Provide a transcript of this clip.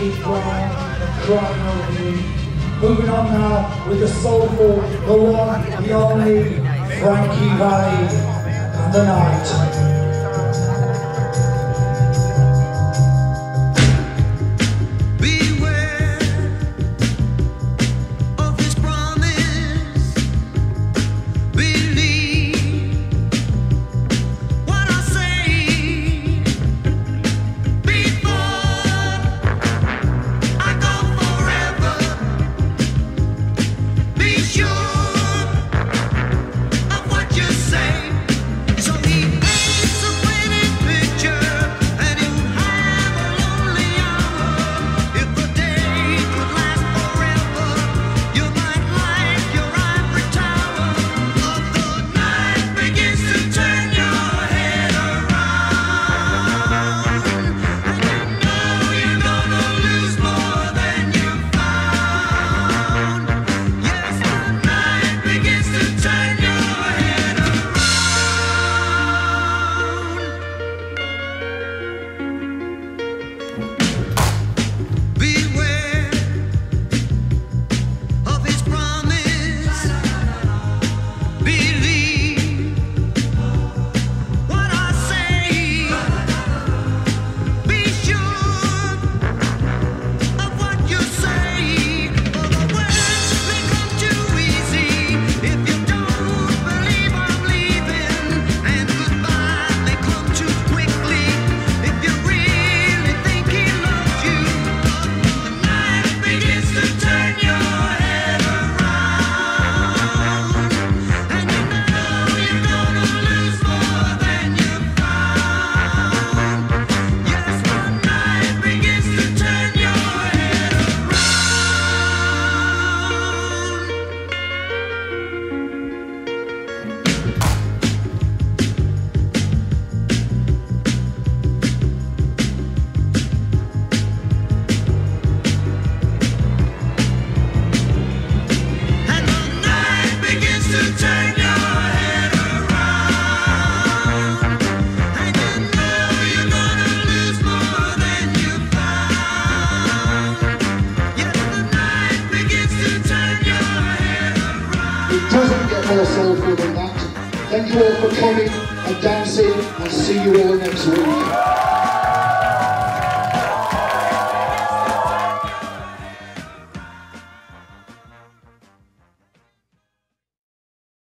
is crying and crying over you. Moving on now with the soulful, the one, the only, Frankie Valli and the night. More soulful than that. Thank you all for coming and dancing, and see you all next week.